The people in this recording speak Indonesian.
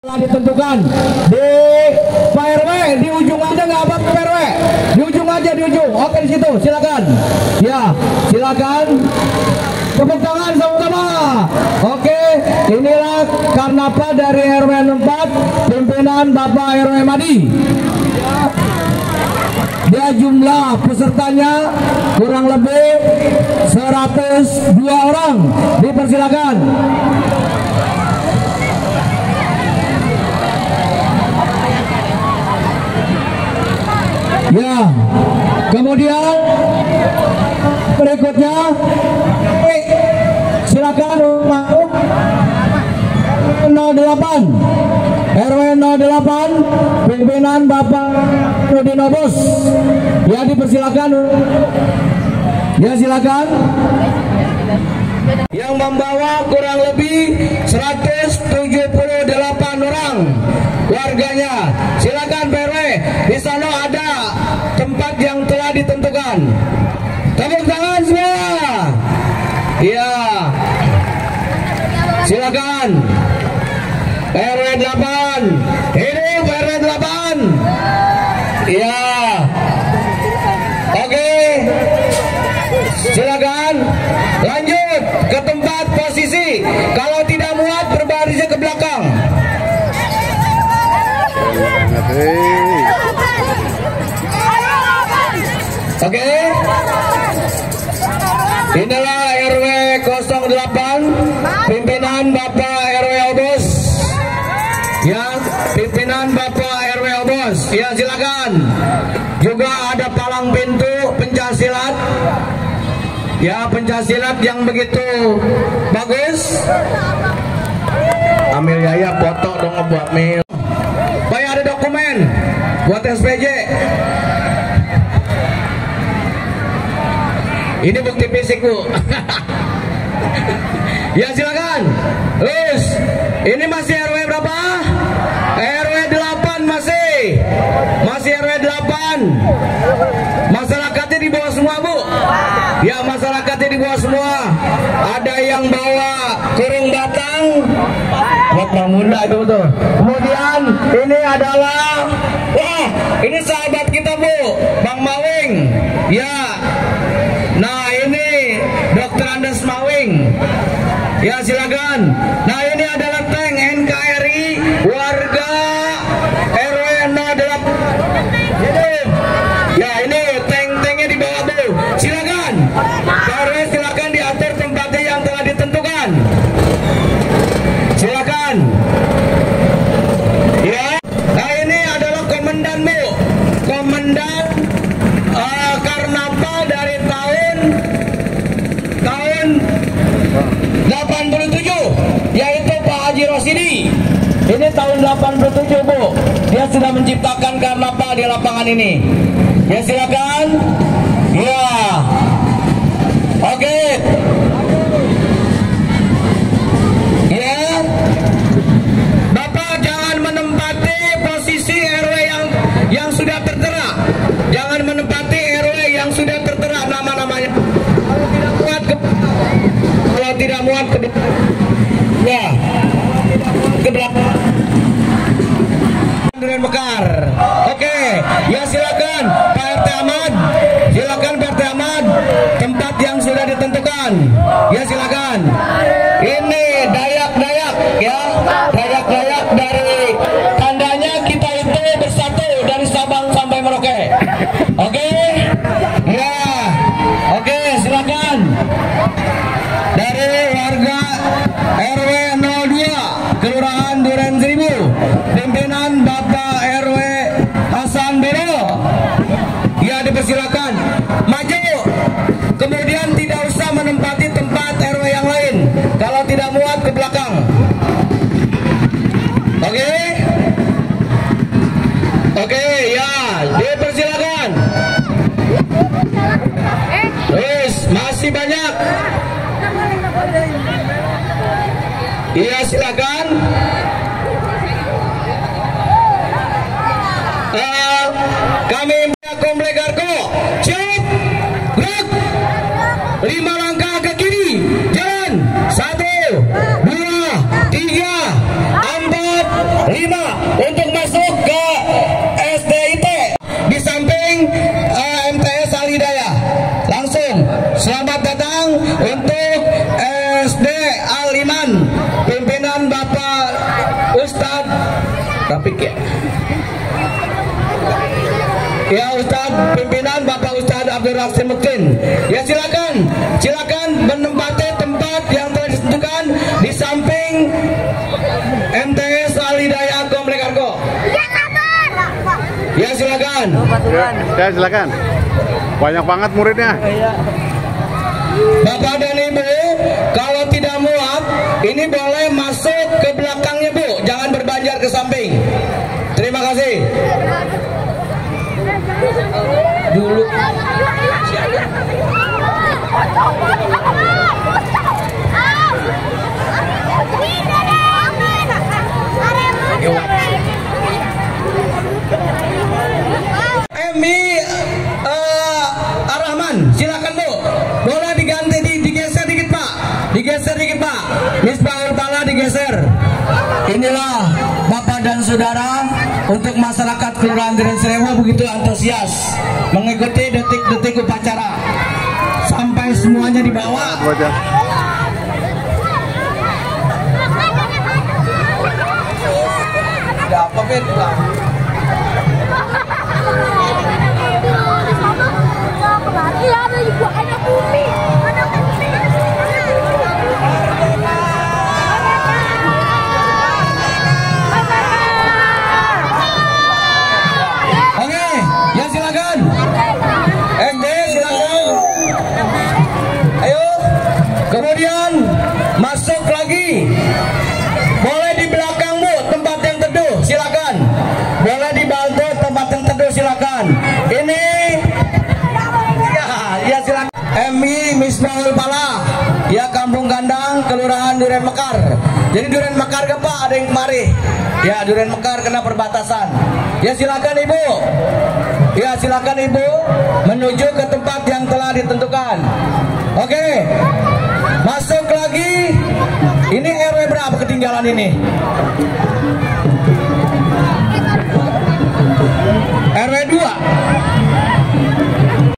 Telah ditentukan di Pak RW, di ujung aja nggak apa Pak RW, di ujung aja, di ujung. Oke, di situ silakan. Ya, silakan. Tepuk tangan sama-sama. Oke, inilah Karnaval dari RW 4 pimpinan Bapak RW Madi. Dia jumlah pesertanya kurang lebih 102 orang. Dipersilakan. Ya, kemudian berikutnya silakan masuk 08 RW 08 pimpinan Bapak Rudino Bos. Ya, dipersilakan. Ya, silakan. Yang membawa kurang lebih 178 orang warganya. Silakan PRW, di sana ada tempat yang telah ditentukan. Tepuk tangan semua. Ya, silakan. RW 8, hidup RW 8. Ya, oke, silakan lanjut ke tempat posisi. Kalau tidak muat berbarisnya ke belakang. Oke, inilah RW 08 pimpinan Bapak RW Obos. Ya, pimpinan Bapak RW Obos. Ya, silakan. Juga ada palang pintu pencaksilat. Ya, pencaksilat yang begitu bagus. Ambil ya foto dong buat mil. Baik, ada dokumen buat SPJ. Ini bukti fisik, Bu. Ya, silakan. Terus, ini masih RW berapa? RW 8 masih. Masih RW 8. Masyarakatnya di bawah semua, Bu. Ya, masyarakatnya di bawah semua. Ada yang bawa kurung batang. Buat Bang Munda itu betul. Kemudian ini adalah, wah, ini sahabat kita, Bu, Bang Mawing. Ya. Nah, ini Dr. Andes Mawing. Ya, silakan. Nah, ini adalah tank NKRI warga RW 08. Ya, ini tank-tanknya di bawah, Bu. Silakan. RW silakan diatur tempatnya yang telah ditentukan. Silakan. Ya. Nah, ini adalah komandan, Bu. Komandan Karnaval dari tahun 87, yaitu Pak Haji Rosidi. Ini tahun 87, Bu. Dia sudah menciptakan Karnaval di lapangan ini. Ya, silakan. Ya. Oke. Ya. Bapak jangan menempati posisi RW yang sudah tertera. Jangan menempati RW yang sudah tertera nama-namanya. Kalau tidak muat ke ya, ke belakang. Duren Mekar. Oke, ya silakan Pak RT Ahmad. Silakan Pak RT Ahmad. Tempat yang sudah ditentukan. Ya, silakan. Ini Dayak-Dayak, ya. Dayak-Dayak dari tandanya kita itu bersatu dari Sabang sampai Merauke. Oke. Ya. Oke, silakan. Dari warga RW 02 Kelurahan Duren Seribu, pimpinan Bapak RW Hasan Bero. Ya, dipersilakan maju. Kemudian tidak usah menempati tempat RW yang lain. Kalau tidak muat ke belakang. Oke. Oke, ya, dipersilakan. Terus masih banyak. Iya, silakan. Kami Komplek Garko. Cuk. Gerak. 5 langkah ke kiri. Jalan. 1, 2, 3, 4, untuk masuk ke SDIT di samping MTS Al Hidayah. Langsung selamat datang untuk SD Al Iman, pimpinan Bapak Ustadz Rafiq ya Ustadz, pimpinan Bapak Ustadz Abdul Rahim Muktin. Ya silakan menempati tempat yang telah ditentukan di samping MTS Al Hidayah Komplek Argo. Ya silakan. Ya silakan. Banyak banget muridnya. Bapak dan Ibu, kalau tidak muat, ini boleh masuk ke belakangnya Bu, jangan berbanjar ke samping. Terima kasih. Dulu. Emi Ar-Rahman, silakan Bu. Boleh diganti, digeser dikit Pak. Digeser dikit Pak. Misbahul Pala digeser. Inilah Bapak dan Saudara, untuk masyarakat Kelurahan Duren Sewu begitu antusias mengikuti detik-detik upacara sampai semuanya dibawa. Ada apa Ben? Kemudian masuk lagi. Boleh di belakang Bu, tempat yang teduh, silakan. Boleh dibantu tempat yang teduh, silakan. Ini ya silakan. MI Misbahul Pala, ya Kampung Gandang, Kelurahan Duren Mekar. Jadi Duren Mekar ke Pak, ada yang kemari. Ya Duren Mekar kena perbatasan. Ya silakan Ibu. Ya silakan Ibu menuju ke tempat yang telah ditentukan. Oke. Masuk lagi. Ini RW berapa ketinggalan ini? RW 2.